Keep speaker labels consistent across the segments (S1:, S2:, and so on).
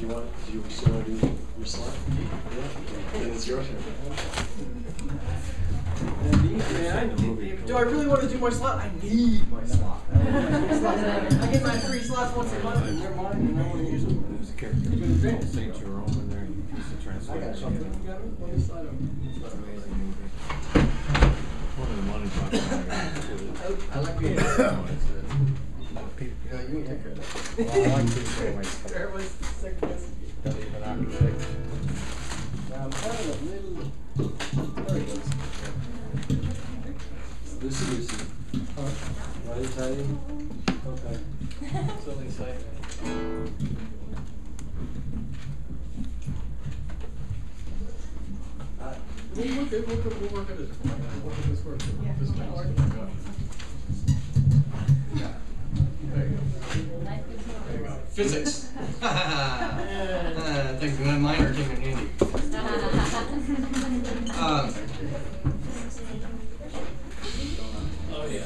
S1: Do you still want to do your slot? Yeah. Then it's your turn.
S2: Do I really want to do my slot? I need my slot. I get my 3 slots once a month, and they're mine, and I want to use them.
S3: There's a character. St. Jerome in there. He's the translator.
S2: I got something. You got it? Let me slide them.
S3: It's an amazing movie. One of the money talks
S2: I like being
S3: Yeah, you take care of that. Well, I like to do my stuff.
S2: Everybody's second guessing.
S3: Don't even architect.
S2: Now I'm having a little. There it goes.
S1: Lucy. Righty tighty. Okay.
S2: So excited. We'll work at it. We'll make this work.
S4: Yeah.
S2: This might work. There you go. There you go. Physics. Thanks. My minor came in handy. Oh yeah.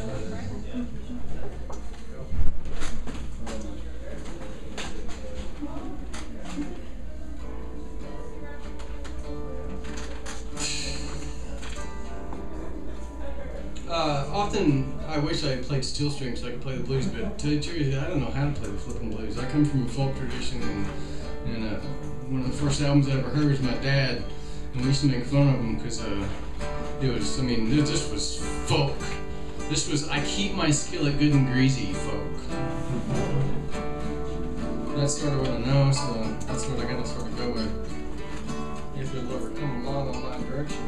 S2: Often I wish I had played steel strings so I could play the blues, but to tell you the truth, I don't know how to play the flipping blues. I come from a folk tradition, and one of the first albums I ever heard was my dad, and we used to make fun of him because it was, I mean, this was folk. This was, I keep my skillet good and greasy folk. That's sort of what I know, so that's what I gotta sort of go with. If it'll ever come along on my direction.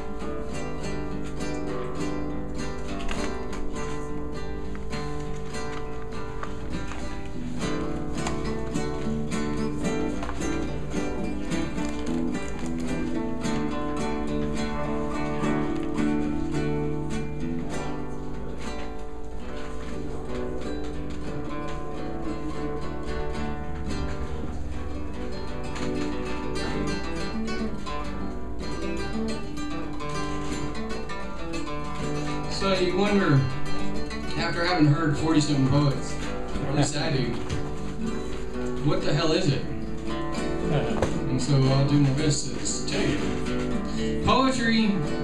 S2: So you wonder, after having heard 40-something poets, or at least I do, what the hell is it? And so I'll do my best to tell you. Poetry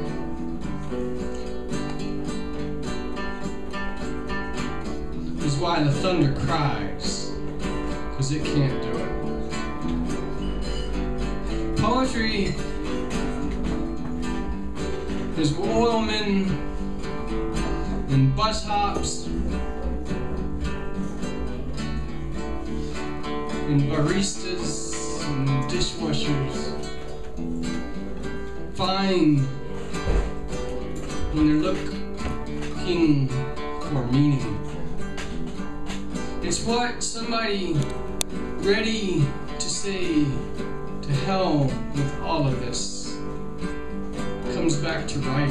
S2: is why the thunder cries, because it can't do it. Poetry is oilmen and bus hops and baristas and dishwashers find when they're looking for meaning. It's what somebody ready to say to hell with all of this comes back to write.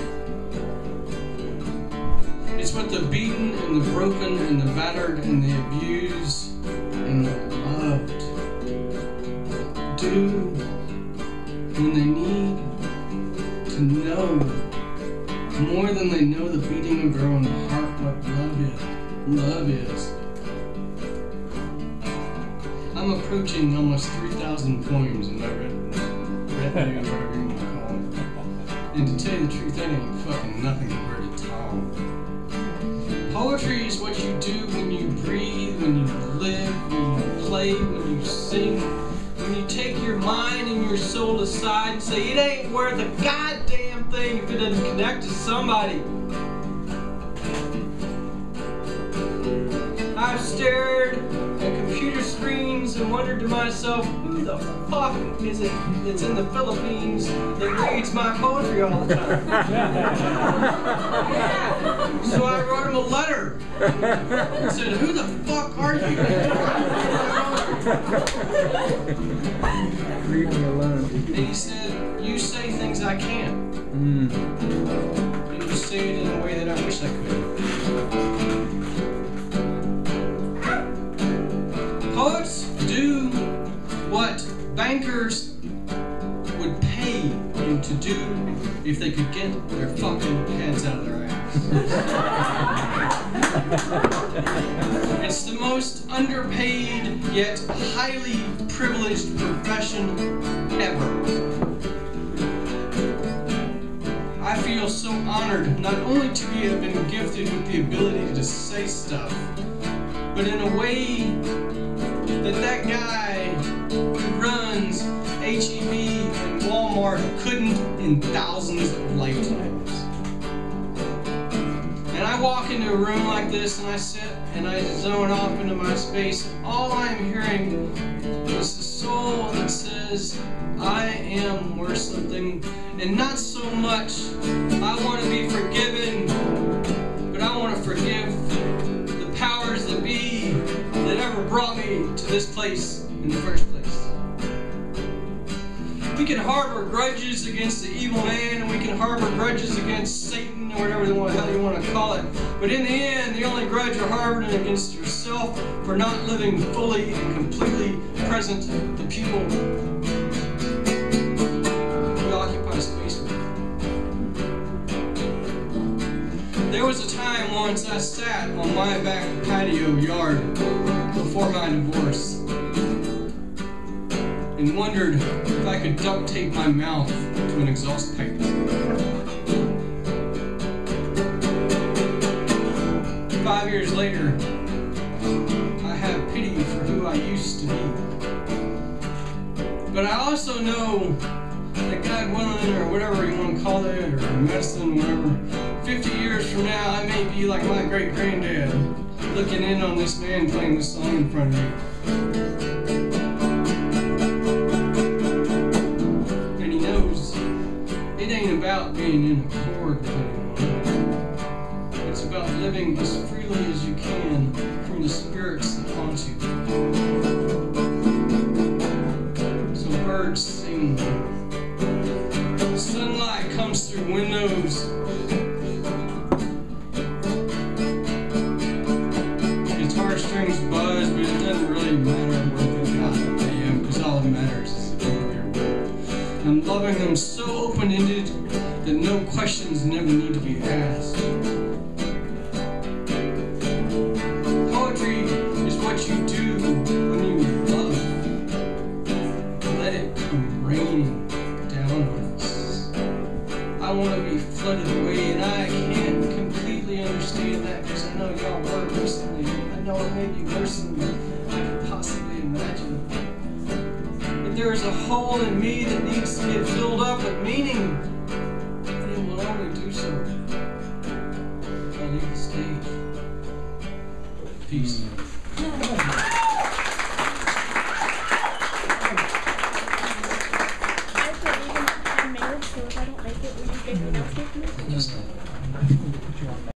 S2: It's what the beaten and the broken and the battered and the abused and the loved do when they need to know more than they know the beating of their own heart what love is. Love is. I'm approaching almost 3,000 poems in my retinue, whatever you want to call it. And to tell you the truth, that ain't fucking nothing compared to Tom. Poetry is what you do when you breathe, when you live, when you play, when you sing, when you take your mind and your soul aside and say it ain't worth a goddamn thing if it doesn't connect to somebody. I've stared at computer screens and wondered to myself, who the fuck is it that's in the Philippines that reads my poetry all the time? So I wrote him a letter and said, who the fuck are you?
S3: Leave me alone.
S2: And he said, you say things I can't. And you say it in a way that I wish I could. Poets do what bankers would pay you to do if they could get their fucking heads out of their ass. It's the most underpaid yet highly privileged profession ever. I feel so honored not only to have been gifted with the ability to say stuff, but in a way that guy who runs H-E-B and Walmart couldn't in thousands of lifetimes. And I walk into a room like this and I sit and I zone off into my space. All I'm hearing is the soul that says, I am worth something, and not so much I want to be forgiven, but I want to forgive the powers that be that ever brought me to this place in the first place. We can harbor grudges against the evil man, and we can harbor grudges against Satan, or whatever the hell you want to call it. But in the end, the only grudge you're harboring against yourself for not living fully and completely present to the people we occupy space with. There was a time once I sat on my back patio yard before my divorce and wondered if I could duct tape my mouth to an exhaust pipe. 5 years later, I have pity for who I used to be. But I also know that God willing, or whatever you want to call it, or medicine, whatever, 50 years from now, I may be like my great-granddad, looking in on this man playing this song in front of me. And he knows it ain't about being in accord with anyone. It's about living as freely as you can from the spirits that haunt you. So birds sing. Sunlight comes through windows. Guitar strings buzz, but it doesn't really matter where I am, because all that matters is the color of your world. I'm loving them so open-ended that no questions never need to be asked. Poetry is what you do when you love. Let it come raining down on us. I want to be flooded away, and I can't completely understand that because I know y'all were recently. I know it may be worse than I could possibly imagine. But there is a hole in me that needs to get filled up with meaning, and it will only do so if I leave the stage. Peace.
S4: I'm married, so if I don't make it, will you take me out with me?